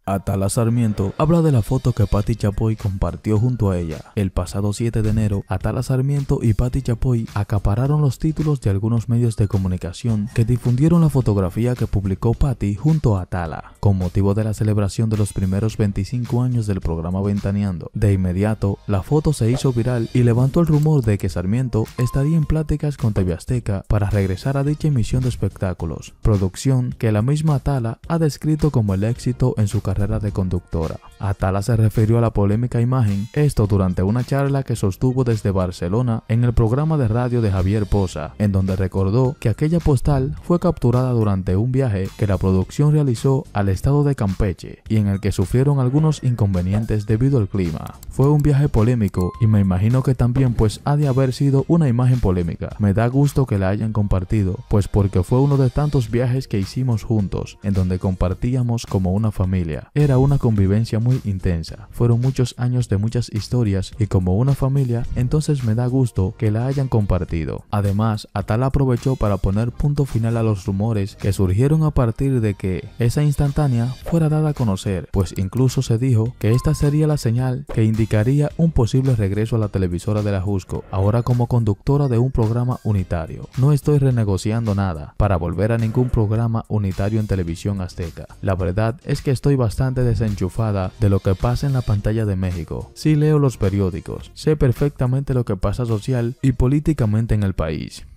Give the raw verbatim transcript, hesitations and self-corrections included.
Atala Sarmiento habla de la foto que Patti Chapoy compartió junto a ella. El pasado siete de enero, Atala Sarmiento y Patti Chapoy acapararon los títulos de algunos medios de comunicación que difundieron la fotografía que publicó Patti junto a Atala, con motivo de la celebración de los primeros veinticinco años del programa Ventaneando. De inmediato, la foto se hizo viral y levantó el rumor de que Sarmiento estaría en pláticas con T V Azteca para regresar a dicha emisión de espectáculos, producción que la misma Atala ha descrito como el éxito en su carrera de conductora. Atala se refirió a la polémica imagen, esto durante una charla que sostuvo desde Barcelona en el programa de radio de Javier Poza, en donde recordó que aquella postal fue capturada durante un viaje que la producción realizó al estado de Campeche y en el que sufrieron algunos inconvenientes debido al clima. Fue un viaje polémico y me imagino que también pues ha de haber sido una imagen polémica. Me da gusto que la hayan compartido, pues porque fue uno de tantos viajes que hicimos juntos, en donde compartíamos como una familia. Era una convivencia muy intensa, fueron muchos años de muchas historias y como una familia, entonces me da gusto que la hayan compartido. Además, Atala aprovechó para poner punto final a los rumores que surgieron a partir de que esa instantánea fuera dada a conocer, pues incluso se dijo que esta sería la señal que indicaría un posible regreso a la televisora de la Jusco, ahora como conductora de un programa unitario. No estoy renegociando nada para volver a ningún programa unitario en televisión azteca. La verdad es que estoy bastante bastante desenchufada de lo que pasa en la pantalla de México. Sí leo los periódicos, sé perfectamente lo que pasa social y políticamente en el país.